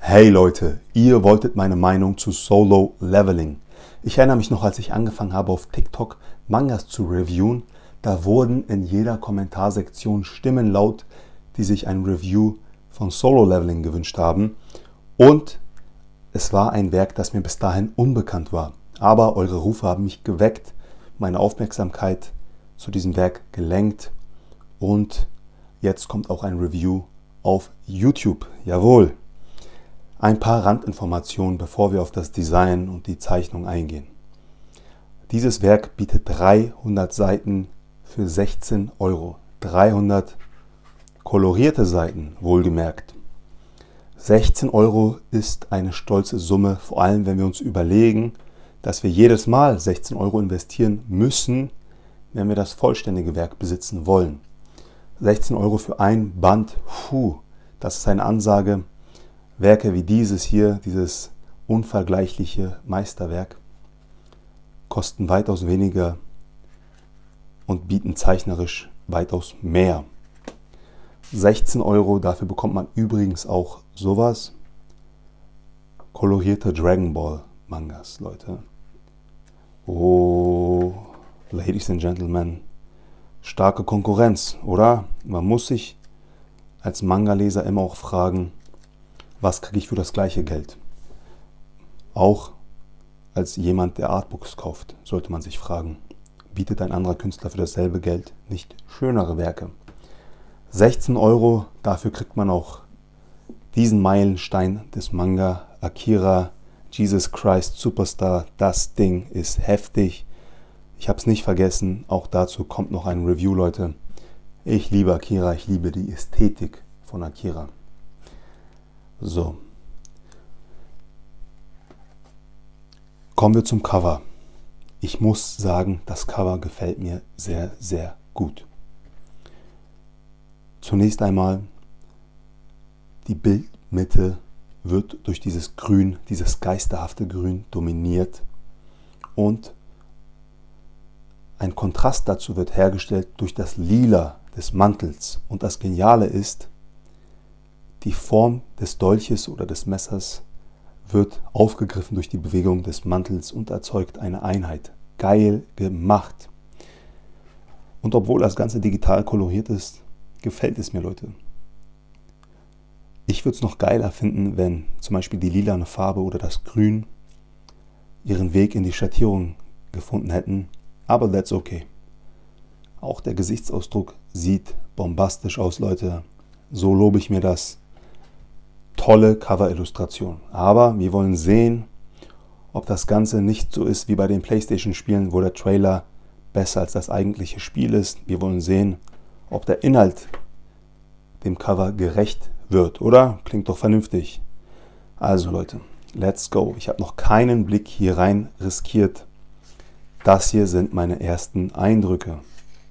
Hey Leute, ihr wolltet meine Meinung zu Solo Leveling. Ich erinnere mich noch, als ich angefangen habe auf TikTok Mangas zu reviewen, da wurden in jeder Kommentarsektion Stimmen laut, die sich ein Review von Solo Leveling gewünscht haben. Und es war ein Werk, das mir bis dahin unbekannt war. Aber eure Rufe haben mich geweckt, meine Aufmerksamkeit zu diesem Werk gelenkt und jetzt kommt auch ein Review auf YouTube. Jawohl! Ein paar Randinformationen, bevor wir auf das Design und die Zeichnung eingehen. Dieses Werk bietet 300 Seiten für 16 Euro. 300 kolorierte Seiten, wohlgemerkt. 16 Euro ist eine stolze Summe, vor allem wenn wir uns überlegen, dass wir jedes Mal 16 Euro investieren müssen, wenn wir das vollständige Werk besitzen wollen. 16 Euro für ein Band, das ist eine Ansage. Werke wie dieses hier, dieses unvergleichliche Meisterwerk, kosten weitaus weniger und bieten zeichnerisch weitaus mehr. 16 Euro, dafür bekommt man übrigens auch sowas. Kolorierte Dragon Ball Mangas, Leute. Oh, Ladies and Gentlemen, starke Konkurrenz, oder? Man muss sich als Manga-Leser immer auch fragen, was kriege ich für das gleiche Geld? Auch als jemand, der Artbooks kauft, sollte man sich fragen, bietet ein anderer Künstler für dasselbe Geld nicht schönere Werke? 16 Euro, dafür kriegt man auch diesen Meilenstein des Manga, Akira, Jesus Christ Superstar. Das Ding ist heftig. Ich habe es nicht vergessen, auch dazu kommt noch ein Review, Leute. Ich liebe Akira, ich liebe die Ästhetik von Akira. So, kommen wir zum Cover. Ich muss sagen, das Cover gefällt mir sehr, sehr gut. Zunächst einmal, die Bildmitte wird durch dieses Grün, dieses geisterhafte Grün dominiert und ein Kontrast dazu wird hergestellt durch das Lila des Mantels. Und das Geniale ist, die Form des Dolches oder des Messers wird aufgegriffen durch die Bewegung des Mantels und erzeugt eine Einheit. Geil gemacht. Und obwohl das Ganze digital koloriert ist, gefällt es mir, Leute. Ich würde es noch geiler finden, wenn zum Beispiel die lilane Farbe oder das Grün ihren Weg in die Schattierung gefunden hätten. Aber that's okay. Auch der Gesichtsausdruck sieht bombastisch aus, Leute. So lobe ich mir das. Tolle Cover-Illustration. Aber wir wollen sehen, ob das Ganze nicht so ist wie bei den PlayStation-Spielen, wo der Trailer besser als das eigentliche Spiel ist. Wir wollen sehen, ob der Inhalt dem Cover gerecht wird, oder? Klingt doch vernünftig. Also Leute, let's go. Ich habe noch keinen Blick hier rein riskiert. Das hier sind meine ersten Eindrücke.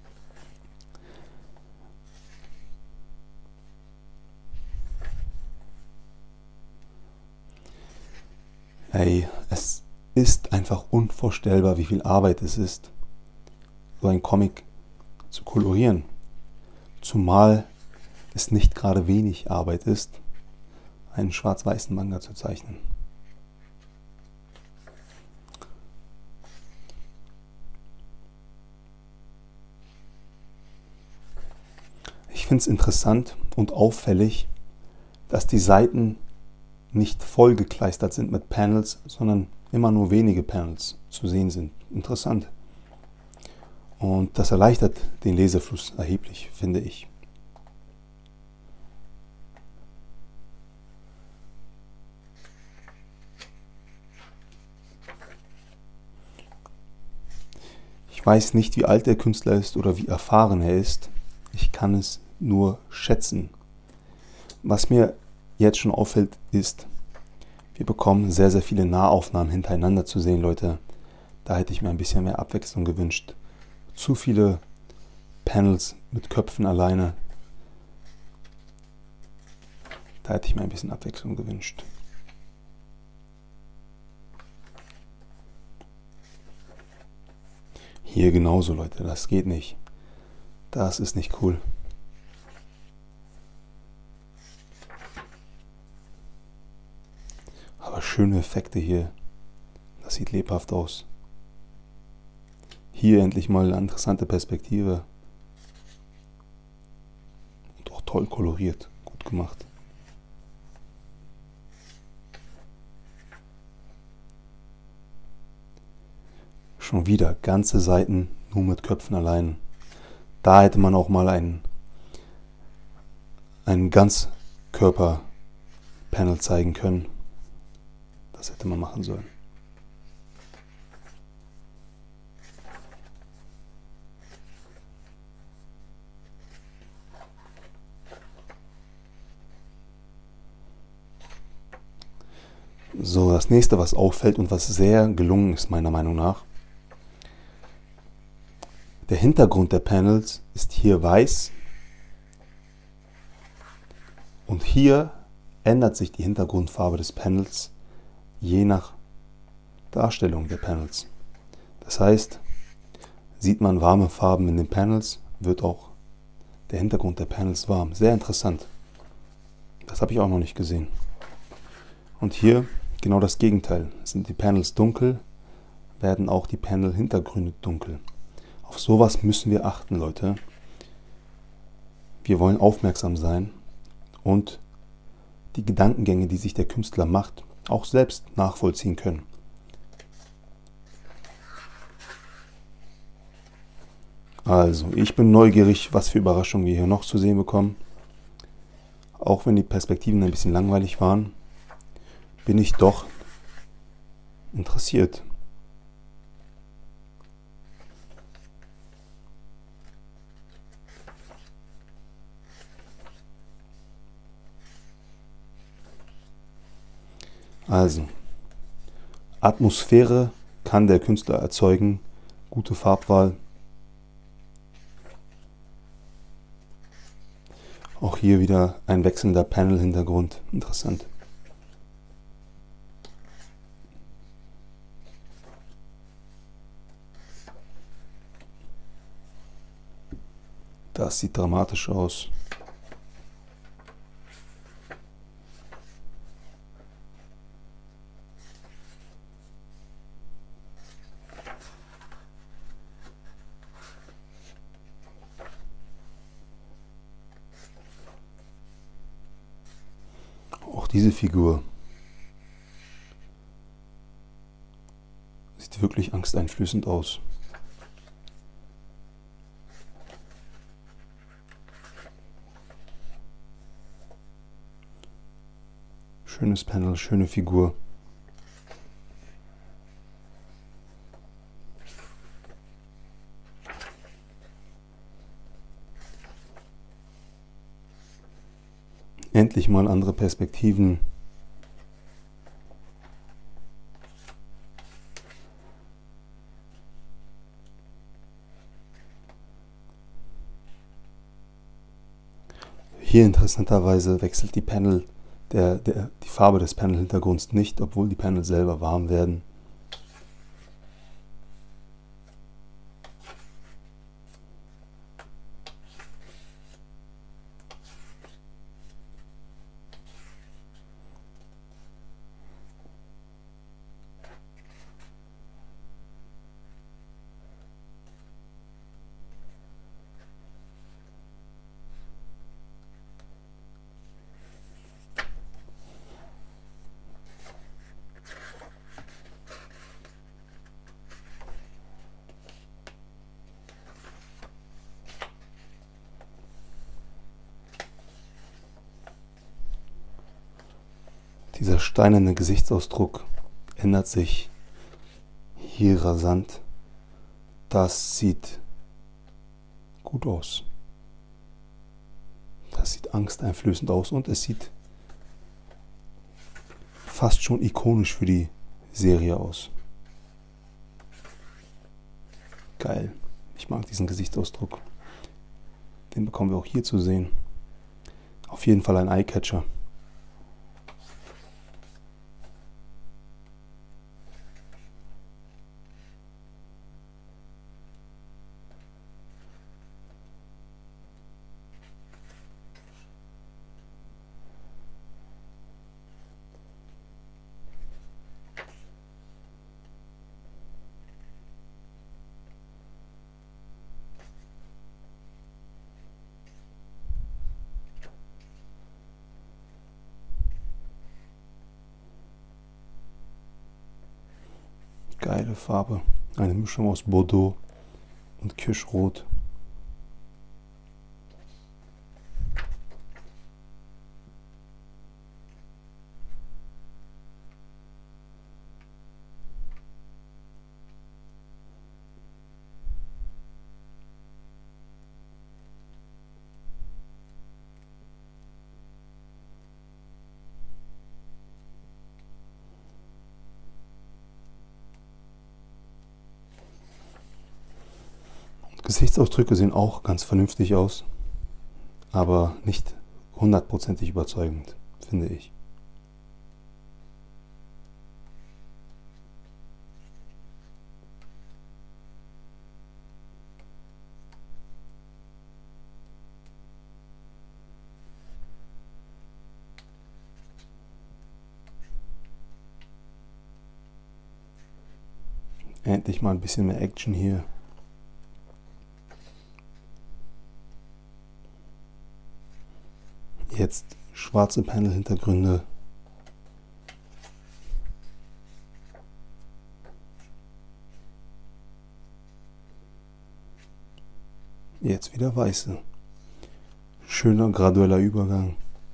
Hey, es ist einfach unvorstellbar, wie viel Arbeit es ist, so ein Comic zu kolorieren. Zumal es nicht gerade wenig Arbeit ist, einen schwarz-weißen Manga zu zeichnen. Ich finde es interessant und auffällig, dass die Seiten nicht voll gekleistert sind mit Panels, sondern immer nur wenige Panels zu sehen sind. Interessant. Und das erleichtert den Lesefluss erheblich, finde ich. Ich weiß nicht, wie alt der Künstler ist oder wie erfahren er ist. Ich kann es nur schätzen. Was mir jetzt schon auffällt, ist, wir bekommen sehr, sehr viele Nahaufnahmen hintereinander zu sehen, Leute. Da hätte ich mir ein bisschen mehr Abwechslung gewünscht. Zu viele Panels mit Köpfen alleine. Da hätte ich mir ein bisschen Abwechslung gewünscht. Hier genauso, Leute. Das geht nicht. Das ist nicht cool. Aber schöne Effekte hier. Das sieht lebhaft aus. Hier endlich mal eine interessante Perspektive. Und auch toll koloriert. Gut gemacht. Schon wieder ganze Seiten nur mit Köpfen allein. Da hätte man auch mal einen Ganzkörper-Panel zeigen können. Das hätte man machen sollen. So, das nächste, was auffällt und was sehr gelungen ist, meiner Meinung nach. Der Hintergrund der Panels ist hier weiß und hier ändert sich die Hintergrundfarbe des Panels je nach Darstellung der Panels. Das heißt, sieht man warme Farben in den Panels, wird auch der Hintergrund der Panels warm. Sehr interessant. Das habe ich auch noch nicht gesehen. Und hier genau das Gegenteil. Sind die Panels dunkel, werden auch die Panel-Hintergründe dunkel. Auf sowas müssen wir achten, Leute. Wir wollen aufmerksam sein und die Gedankengänge, die sich der Künstler macht, auch selbst nachvollziehen können. Also, ich bin neugierig, was für Überraschungen wir hier noch zu sehen bekommen. Auch wenn die Perspektiven ein bisschen langweilig waren, bin ich doch interessiert. Also, Atmosphäre kann der Künstler erzeugen, gute Farbwahl. Auch hier wieder ein wechselnder Panel-Hintergrund, interessant. Das sieht dramatisch aus. Auch diese Figur sieht wirklich angsteinflößend aus. Schönes Panel, schöne Figur. Endlich mal andere Perspektiven. Hier interessanterweise wechselt die die Farbe des Panel-Hintergrunds nicht, obwohl die Panel selber warm werden. Dieser steinerne Gesichtsausdruck ändert sich hier rasant. Das sieht gut aus. Das sieht angsteinflößend aus und es sieht fast schon ikonisch für die Serie aus. Geil. Ich mag diesen Gesichtsausdruck. Den bekommen wir auch hier zu sehen. Auf jeden Fall ein Eyecatcher. Geile Farbe. Eine Mischung aus Bordeaux und Kirschrot. Gesichtsausdrücke sehen auch ganz vernünftig aus, aber nicht hundertprozentig überzeugend, finde ich. Endlich mal ein bisschen mehr Action hier. Jetzt schwarze Panel-Hintergründe. Jetzt wieder weiße. Schöner gradueller Übergang.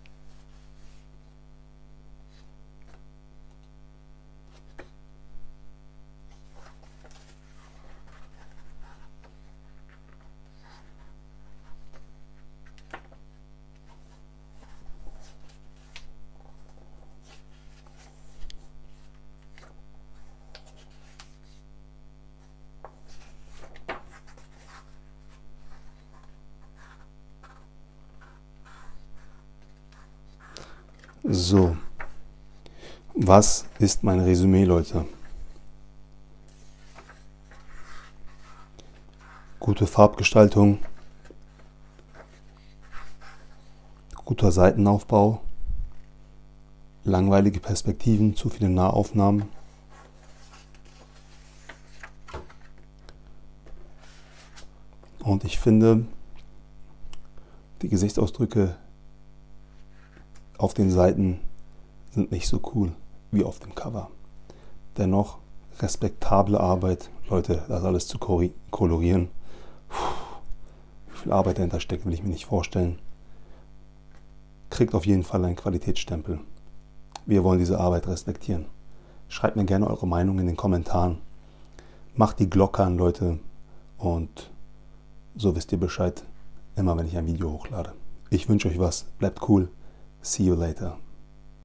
So, was ist mein Resümee, Leute? Gute Farbgestaltung, guter Seitenaufbau, langweilige Perspektiven, zu viele Nahaufnahmen. Und ich finde, die Gesichtsausdrücke auf den Seiten sind nicht so cool wie auf dem Cover. Dennoch respektable Arbeit. Leute, das alles zu kolorieren. Wie viel Arbeit dahinter steckt, will ich mir nicht vorstellen. Kriegt auf jeden Fall einen Qualitätsstempel. Wir wollen diese Arbeit respektieren. Schreibt mir gerne eure Meinung in den Kommentaren. Macht die Glocke an, Leute. Und so wisst ihr Bescheid, immer wenn ich ein Video hochlade. Ich wünsche euch was. Bleibt cool. See you later.